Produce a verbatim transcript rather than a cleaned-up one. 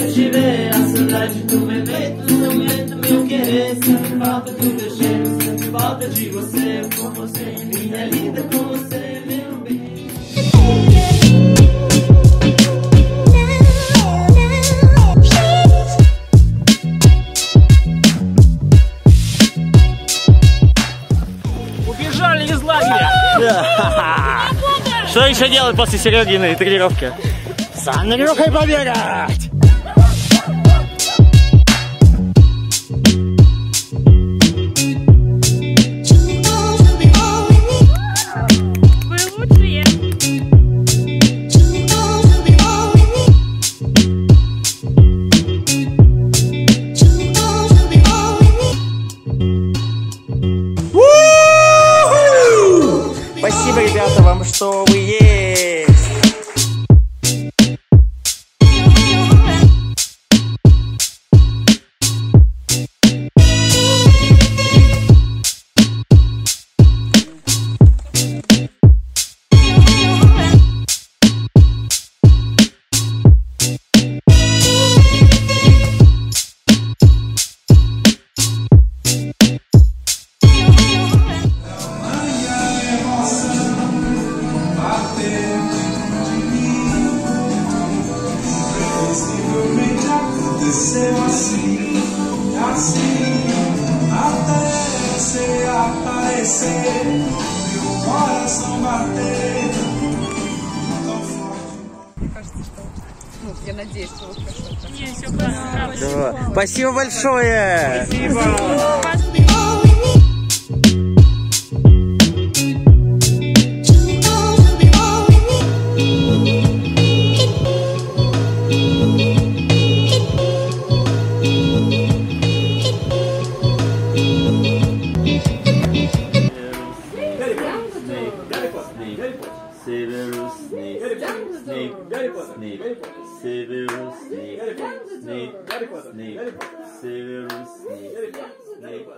te ver, a saudade do momento, do momento, meu querer. Sempre falta do teu cheiro, sempre falta de você. Com você, minha linda, com você, meu bem. Убежали из лагеря! Что еще делать после Серегиной тренировки? С Андрюхой побегать! Спасибо, ребята, вам, что вы есть. Я надеюсь, что вы хорошо. Не, все хорошо. Да. Спасибо большое. Спасибо. Severus Snape, Snape, Snape, Severus Snape, Snape, Snape, Severus Snape, Snape.